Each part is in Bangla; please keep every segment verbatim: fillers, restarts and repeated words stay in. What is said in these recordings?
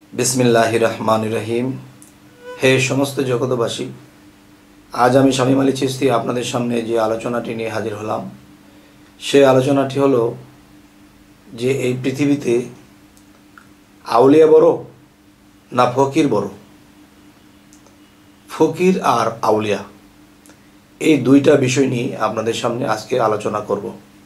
बिस्मिल्लाहिर रहमानिर रहीम। हे समस्त जगतबासी, आज आमी शामीम आली चिश्ती आपनादेर सामने जे आलोचनाटी निये हाजिर हलाम से आलोचनाटी हलो जे एई पृथिवीते आउलिया बड़ो ना फकिर बड़ो। फकिर और आउलिया এই দুইটা বিষয় নিয়ে আপনাদের সামনে আজকে আলোচনা করব।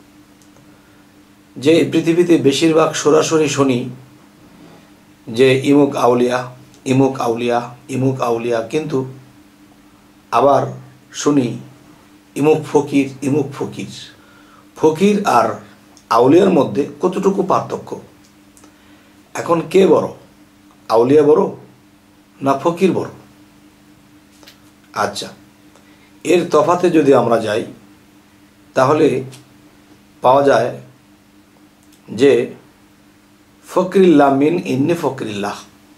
যে পৃথিবীতে বেশিরভাগ সরাসরি শুনি যে ইমুক আউলিয়া ইমুক আউলিয়া ইমুক আউলিয়া, কিন্তু আবার শুনি ইমুক ফকির ইমুক ফকির। ফকির আর আউলিয়ার মধ্যে কতটুকু পার্থক্য? এখন কে বড়, আউলিয়া বড় না ফকির বড়? আচ্ছা, এর তফাতে যদি আমরা যাই তাহলে পাওয়া যায় যে ফকরিল্লাহ মিন ইন্নি ফকরিল্লাহ।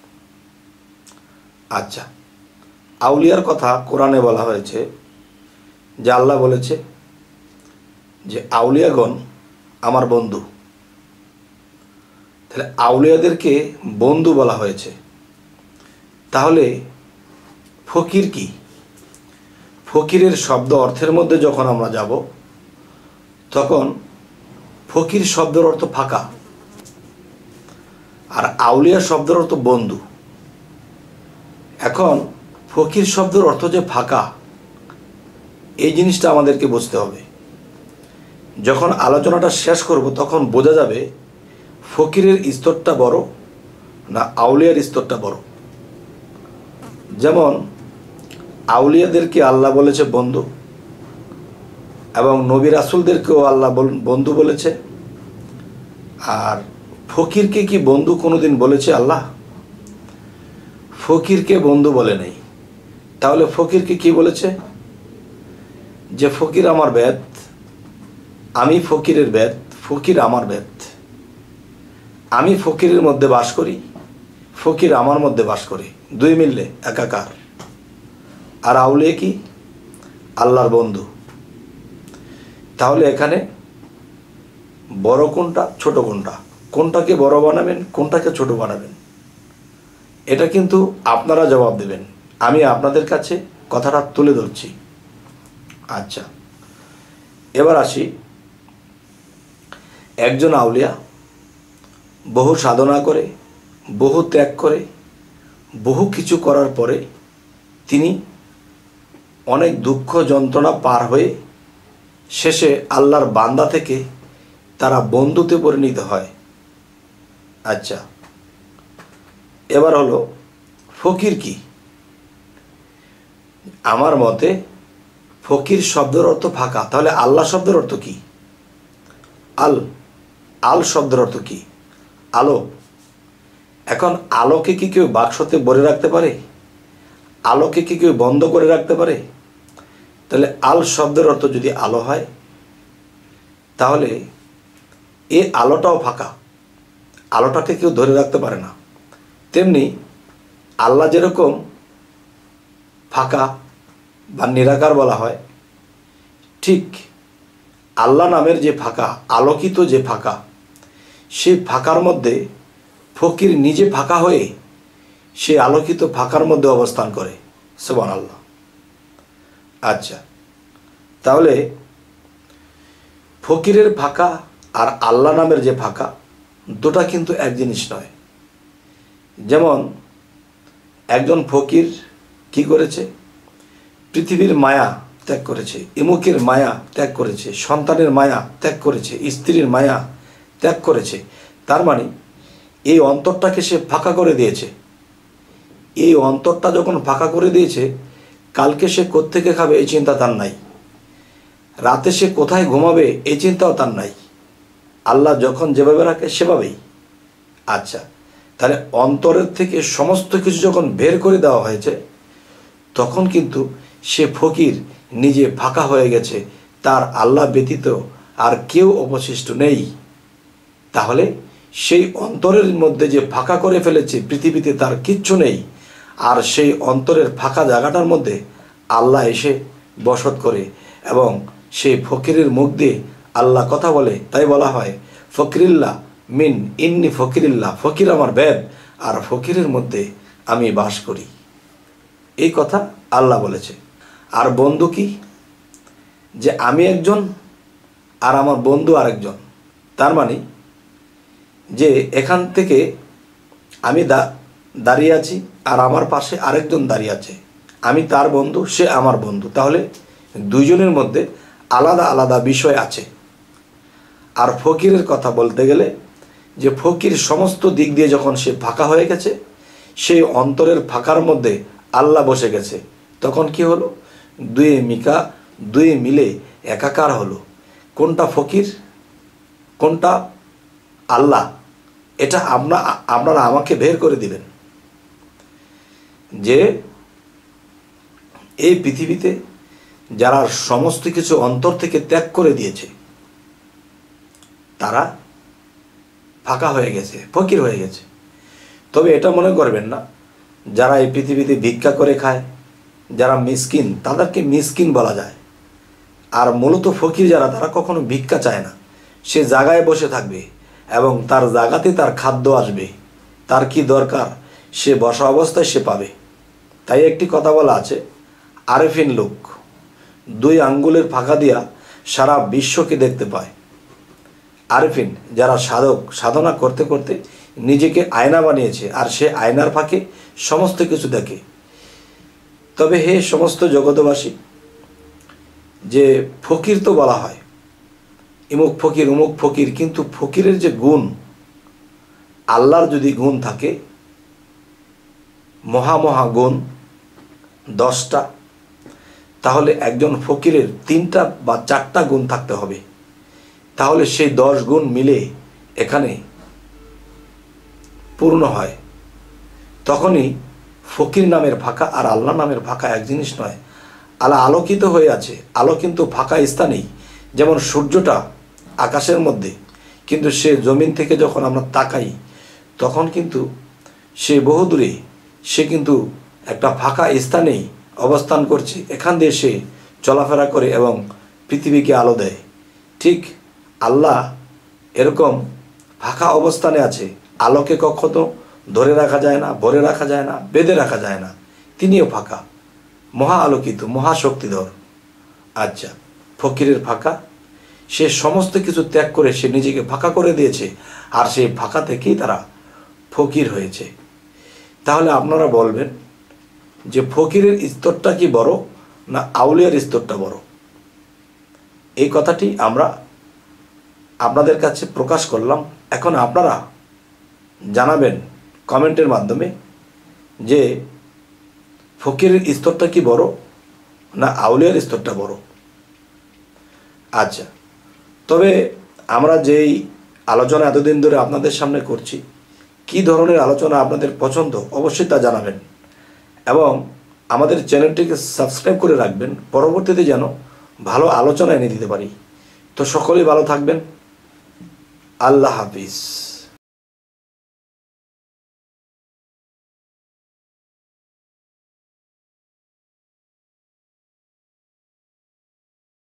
আচ্ছা, আউলিয়ার কথা কোরআনে বলা হয়েছে যে আল্লাহ বলেছে যে আউলিয়াগণ আমার বন্ধু। তাহলে আউলিয়াদেরকে বন্ধু বলা হয়েছে, তাহলে ফকির কি? ফকিরের শব্দ অর্থের মধ্যে যখন আমরা যাব তখন ফকির শব্দের অর্থ ফাঁকা আর আউলিয়া শব্দের অর্থ বন্ধু। এখন ফকির শব্দের অর্থ যে ফাঁকা, এই জিনিসটা আমাদেরকে বুঝতে হবে। যখন আলোচনাটা শেষ করব তখন বোঝা যাবে ফকিরের স্তরটা বড় না আউলিয়ার স্তরটা বড়। যেমন আউলিয়াদেরকে আল্লাহ বলেছে বন্ধু, এবং নবী রাসূলদেরকেও আল্লাহ বন্ধু বলেছে। আর ফকিরকে কি বন্ধু কোনোদিন বলেছে আল্লাহ? ফকিরকে বন্ধু বলে নেই। তাহলে ফকিরকে কি বলেছে? যে ফকির আমার বেদ, আমি ফকিরের বেদ, ফকির আমার বেদ। আমি ফকিরের মধ্যে বাস করি, ফকির আমার মধ্যে বাস করে, দুই মিললে একাকার। আর আউলিয়া কি? আল্লাহর বন্ধু। তাহলে এখানে বড় কোনটা ছোট কোনটা, কোনটাকে বড় বানাবেন কোনটাকে ছোট বানাবেন, এটা কিন্তু আপনারা জবাব দেবেন। আমি আপনাদের কাছে কথাটা তুলে ধরছি। আচ্ছা, এবার আসি, একজন আউলিয়া বহু সাধনা করে, বহু ত্যাগ করে, বহু কিছু করার পরে তিনি অনেক দুঃখ যন্ত্রণা পার হয়ে শেষে আল্লাহর বান্দা থেকে তারা বন্ধুতে পরিণত হয়। আচ্ছা, এবার হলো ফকির কি? আমার মতে ফকির শব্দের অর্থ ফাঁকা। তাহলে আল্লাহ শব্দের অর্থ কি? আল আল শব্দের অর্থ কি? আলো। এখন আলোকে কি কেউ বাক্সতে ভরে রাখতে পারে? আলোকে কি কেউ বন্ধ করে রাখতে পারে? তাহলে আল শব্দের অর্থ যদি আলো হয়, তাহলে এই আলোটাও ফাঁকা, আলোটাকে কেউ ধরে রাখতে পারে না। তেমনি আল্লাহ যেরকম ফাঁকা বা নিরাকার বলা হয়, ঠিক আল্লাহ নামের যে ফাঁকা, আলোকিত যে ফাঁকা, সেই ফাঁকার মধ্যে ফকির নিজে ফাঁকা হয়ে সে আলোকিত ফাঁকার মধ্যে অবস্থান করে। সুবহানাল্লাহ। আচ্ছা, তাহলে ফকিরের ফাঁকা আর আল্লাহ নামের যে ফাঁকা, দুটা কিন্তু এক জিনিস নয়। যেমন একজন ফকির কি করেছে? পৃথিবীর মায়া ত্যাগ করেছে, ইমুকের মায়া ত্যাগ করেছে, সন্তানের মায়া ত্যাগ করেছে, স্ত্রীর মায়া ত্যাগ করেছে। তার মানে এই অন্তরটাকে সে ফাঁকা করে দিয়েছে। এই অন্তরটা যখন ফাঁকা করে দিয়েছে, কালকে সে কোত্থেকে খাবে এই চিন্তা তার নাই, রাতে সে কোথায় ঘুমাবে এই চিন্তাও তার নাই। আল্লাহ যখন যেভাবে রাখে সেভাবেই। আচ্ছা, তাহলে অন্তরের থেকে সমস্ত কিছু যখন বের করে দেওয়া হয়েছে, তখন কিন্তু সে ফকির নিজে ফাঁকা হয়ে গেছে, তার আল্লাহ ব্যতীত আর কেউ অবশিষ্ট নেই। তাহলে সেই অন্তরের মধ্যে যে ফাঁকা করে ফেলেছে, পৃথিবীতে তার কিচ্ছু নেই, আর সেই অন্তরের ফাঁকা জায়গাটার মধ্যে আল্লাহ এসে বসত করে এবং সেই ফকিরের মুখ দিয়ে আল্লাহ কথা বলে। তাই বলা হয় ফকরিল্লাহ মিন ইন্নি ফকিরিল্লাহ, ফকির আমার বেদ আর ফকিরের মধ্যে আমি বাস করি। এই কথা আল্লাহ বলেছে। আর বন্ধু কি? যে আমি একজন আর আমার বন্ধু আরেকজন। তার মানে যে এখান থেকে আমি দাঁড়িয়ে আছি আর আমার পাশে আরেকজন দাঁড়িয়ে আছে, আমি তার বন্ধু, সে আমার বন্ধু। তাহলে দুইজনের মধ্যে আলাদা আলাদা বিষয় আছে। আর ফকিরের কথা বলতে গেলে যে ফকির সমস্ত দিক দিয়ে যখন সে ফাঁকা হয়ে গেছে, সেই অন্তরের ফাঁকার মধ্যে আল্লাহ বসে গেছে, তখন কি হলো? দুই মিকা দুই মিলে একাকার হলো। কোনটা ফকির, কোনটা আল্লাহ, এটা আমরা আপনারা আমাকে বের করে দিবেন। যে এই পৃথিবীতে যারা সমস্ত কিছু অন্তর থেকে ত্যাগ করে দিয়েছে, তারা ফাঁকা হয়ে গেছে, ফকির হয়ে গেছে। তবে এটা মনে করবেন না যারা এই পৃথিবীতে ভিক্ষা করে খায়, যারা মিসকিন, তাদেরকে মিসকিন বলা যায়। আর মূলত ফকির যারা, তারা কখনো ভিক্ষা চায় না। সে জায়গায় বসে থাকবে এবং তার জায়গাতে তার খাদ্য আসবে, তার কি দরকার সে বসা অবস্থায় সে পাবে। তাই একটি কথা বলা আছে, আরেফিন লোক দুই আঙ্গুলের ফাঁকা দিয়া সারা বিশ্বকে দেখতে পায়। আরেফিন যারা সাধক, সাধনা করতে করতে নিজেকে আয়না বানিয়েছে, আর সে আয়নার ফাঁকে সমস্ত কিছু দেখে। তবে হে সমস্ত জগতবাসী, যে ফকির তো বলা হয়, ইমুক ফকির উমুক ফকির, কিন্তু ফকিরের যে গুণ, আল্লাহর যদি গুণ থাকে, মহা মহা গুণ দশটা, তাহলে একজন ফকিরের তিনটা বা চারটা গুণ থাকতে হবে। তাহলে সেই দশ গুণ মিলে এখানে পূর্ণ হয়। তখনই ফকির নামের ফাঁকা আর আল্লাহ নামের ফাঁকা এক জিনিস নয়। আল্লাহ আলোকিত হয়ে আছে, আলো কিন্তু ফাঁকা স্থানেই। যেমন সূর্যটা আকাশের মধ্যে, কিন্তু সে জমিন থেকে যখন আমরা তাকাই, তখন কিন্তু সে বহুদূরে, সে কিন্তু একটা ফাঁকা স্থানেই অবস্থান করছে। এখান দিয়ে সে চলাফেরা করে এবং পৃথিবীকে আলো দেয়। ঠিক আল্লাহ এরকম ফাঁকা অবস্থানে আছে। আলোকে কখনো ধরে রাখা যায় না, ভরে রাখা যায় না, বেঁধে রাখা যায় না। তিনিও ফাঁকা, মহা আলোকিত, মহাশক্তিধর। আচ্ছা, ফকিরের ফাঁকা, সে সমস্ত কিছু ত্যাগ করে সে নিজেকে ফাঁকা করে দিয়েছে, আর সেই ফাঁকা থেকেই তারা ফকির হয়েছে। তাহলে আপনারা বলবেন যে ফকিরের স্তরটা কি বড় না আউলিয়ার স্তরটা বড়? এই কথাটি আমরা আপনাদের কাছে প্রকাশ করলাম। এখন আপনারা জানাবেন কমেন্টের মাধ্যমে যে ফকিরের স্তরটা কি বড় না আউলিয়ার স্তরটা বড়। আচ্ছা, তবে আমরা যেই আলোচনা এতদিন ধরে আপনাদের সামনে করছি, কি ধরনের আলোচনা আপনাদের পছন্দ অবশ্যই তা জানাবেন, এবং আমাদের চ্যানেলটিকে সাবস্ক্রাইব করে রাখবেন, পরবর্তীতে যেন ভালো আলোচনা এনে দিতে পারি। তো সকলেই ভালো থাকবেন। আল্লাহ হাফিজ।